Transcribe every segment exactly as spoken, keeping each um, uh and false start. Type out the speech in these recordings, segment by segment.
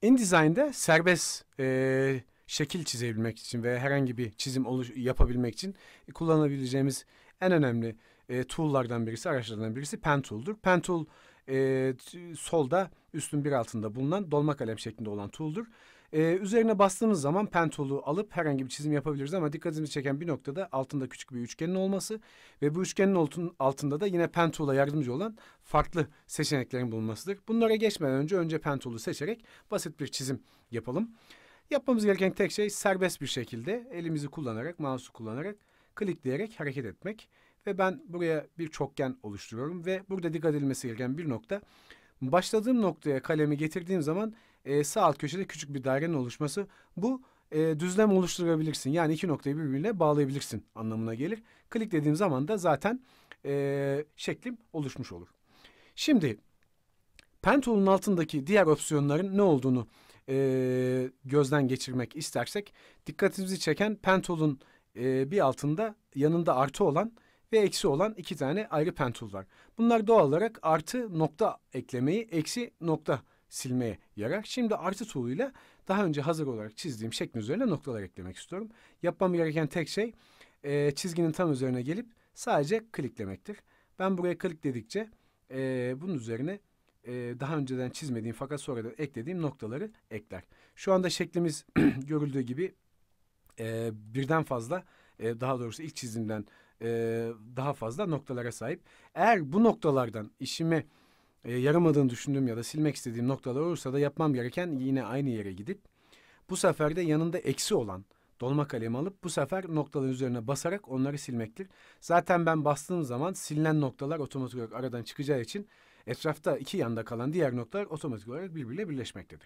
InDesign'da serbest e, şekil çizebilmek için ve herhangi bir çizim oluş yapabilmek için kullanabileceğimiz en önemli e, tool'lardan birisi, araçlardan birisi Pen Tool'dur. Pen Tool e, solda, üstün bir altında bulunan dolma kalem şeklinde olan tool'dur. E, üzerine bastığınız zaman Pen Tool'u alıp herhangi bir çizim yapabiliriz ama dikkatimizi çeken bir noktada altında küçük bir üçgenin olması ve bu üçgenin altında da yine Pen Tool'a yardımcı olan farklı seçeneklerin bulunmasıdır. Bunlara geçmeden önce önce Pen Tool'u seçerek basit bir çizim yapalım. Yapmamız gereken tek şey serbest bir şekilde elimizi kullanarak, mouse'u kullanarak, klikleyerek hareket etmek. Ve ben buraya bir çokgen oluşturuyorum ve burada dikkat edilmesi gereken bir nokta, başladığım noktaya kalemi getirdiğim zaman e, sağ alt köşede küçük bir dairenin oluşması. Bu e, düzlem oluşturabilirsin. Yani iki noktayı birbirine bağlayabilirsin anlamına gelir. Kliklediğim zaman da zaten e, şeklim oluşmuş olur. Şimdi Pen Tool'un altındaki diğer opsiyonların ne olduğunu e, gözden geçirmek istersek, dikkatimizi çeken Pen Tool'un e, bir altında yanında artı olan ve eksi olan iki tane ayrı Pen Tool var. Bunlar doğal olarak artı nokta eklemeyi, eksi nokta silmeye yarar. Şimdi artı tool'uyla daha önce hazır olarak çizdiğim şeklin üzerine noktalar eklemek istiyorum. Yapmam gereken tek şey e, çizginin tam üzerine gelip sadece kliklemektir. Ben buraya klikledikçe e, bunun üzerine e, daha önceden çizmediğim fakat sonradan eklediğim noktaları ekler. Şu anda şeklimiz görüldüğü gibi e, birden fazla, e, daha doğrusu ilk çizimden e, daha fazla noktalara sahip. Eğer bu noktalardan işime e, yaramadığını düşündüğüm ya da silmek istediğim noktalar olursa da yapmam gereken yine aynı yere gidip bu sefer de yanında eksi olan dolma kalemi alıp bu sefer noktaların üzerine basarak onları silmektir. Zaten ben bastığım zaman silinen noktalar otomatik olarak aradan çıkacağı için etrafta iki yanda kalan diğer noktalar otomatik olarak birbiriyle birleşmektedir.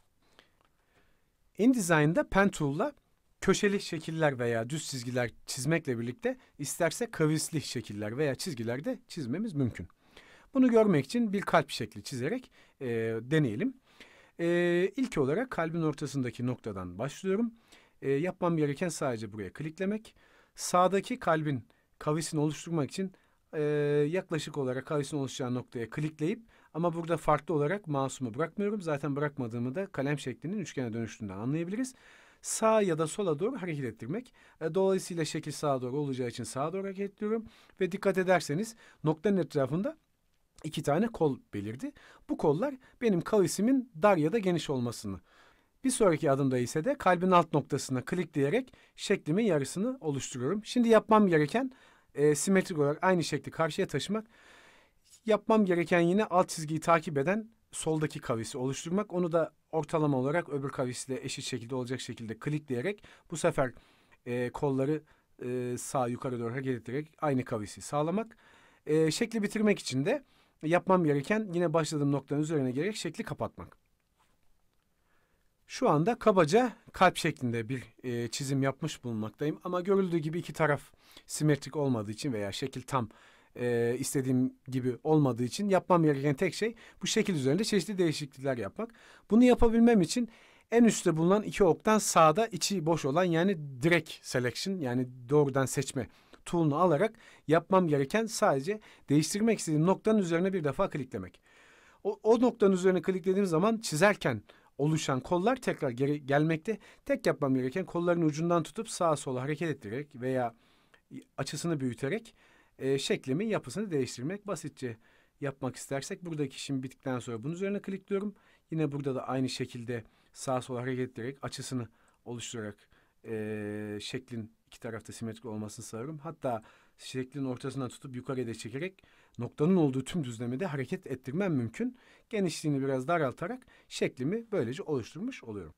InDesign'da Pen Tool'la köşeli şekiller veya düz çizgiler çizmekle birlikte isterse kavisli şekiller veya çizgiler de çizmemiz mümkün. Bunu görmek için bir kalp şekli çizerek e, deneyelim. E, ilk olarak kalbin ortasındaki noktadan başlıyorum. E, yapmam gereken sadece buraya kliklemek. Sağdaki kalbin kavisini oluşturmak için e, yaklaşık olarak kavisin oluşacağı noktaya klikleyip ama burada farklı olarak mouse'umu bırakmıyorum. Zaten bırakmadığımı da kalem şeklinin üçgene dönüştüğünden anlayabiliriz. Sağa ya da sola doğru hareket ettirmek. E, dolayısıyla şekil sağa doğru olacağı için sağa doğru hareket ettiriyorum. Ve dikkat ederseniz noktanın etrafında iki tane kol belirdi. Bu kollar benim kavisimin dar ya da geniş olmasını. Bir sonraki adımda ise de kalbin alt noktasına klikleyerek şeklimin yarısını oluşturuyorum. Şimdi yapmam gereken e, simetrik olarak aynı şekli karşıya taşımak. Yapmam gereken yine alt çizgiyi takip eden soldaki kavisi oluşturmak. Onu da ortalama olarak öbür kavisle eşit şekilde olacak şekilde klikleyerek bu sefer e, kolları e, sağ yukarı doğru hareket ettirerek aynı kavisi sağlamak. E, şekli bitirmek için de yapmam gereken yine başladığım noktanın üzerine gelerek şekli kapatmak. Şu anda kabaca kalp şeklinde bir e, çizim yapmış bulunmaktayım. Ama görüldüğü gibi iki taraf simetrik olmadığı için veya şekil tam e, istediğim gibi olmadığı için yapmam gereken tek şey bu şekil üzerinde çeşitli değişiklikler yapmak. Bunu yapabilmem için en üstte bulunan iki oktan sağda içi boş olan yani direct selection yani doğrudan seçme tool'unu alarak yapmam gereken sadece değiştirmek istediğim noktanın üzerine bir defa kliklemek. O, o noktanın üzerine kliklediğim zaman çizerken oluşan kollar tekrar geri gelmekte. Tek yapmam gereken kolların ucundan tutup sağa sola hareket ettirerek veya açısını büyüterek e, şeklimin yapısını değiştirmek. Basitçe yapmak istersek buradaki işim bittikten sonra bunun üzerine klikliyorum. Yine burada da aynı şekilde sağa sola hareket ettirerek açısını oluşturarak e, şeklin iki tarafta simetrik olmasını sağlıyorum. Hatta şeklin ortasından tutup yukarıya da çekerek noktanın olduğu tüm düzlemede hareket ettirmem mümkün. Genişliğini biraz daraltarak şeklimi böylece oluşturmuş oluyorum.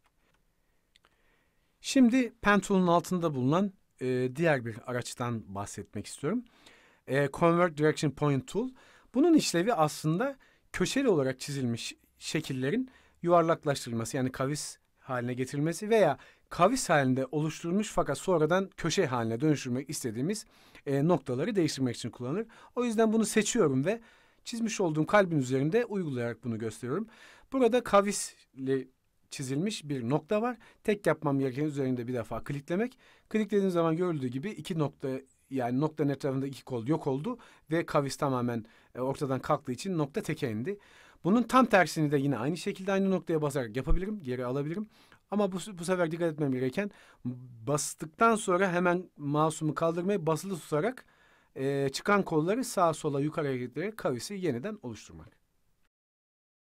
Şimdi Pen Tool'un altında bulunan e, diğer bir araçtan bahsetmek istiyorum. E, Convert Direction Point Tool. Bunun işlevi aslında köşeli olarak çizilmiş şekillerin yuvarlaklaştırılması yani kavis haline getirilmesi veya kavis halinde oluşturulmuş fakat sonradan köşe haline dönüştürmek istediğimiz e, noktaları değiştirmek için kullanılır. O yüzden bunu seçiyorum ve çizmiş olduğum kalbin üzerinde uygulayarak bunu gösteriyorum. Burada kavisli çizilmiş bir nokta var. Tek yapmam gereken üzerinde bir defa kliklemek. Kliklediğim zaman görüldüğü gibi iki nokta yani noktanın etrafında iki kol yok oldu ve kavis tamamen e, ortadan kalktığı için nokta teke indi. Bunun tam tersini de yine aynı şekilde aynı noktaya basarak yapabilirim. Geri alabilirim. Ama bu, bu sefer dikkat etmem gereken bastıktan sonra hemen mouse'umu kaldırmayı basılı tutarak e, çıkan kolları sağa sola yukarı hareketleyerek kavisi yeniden oluşturmak.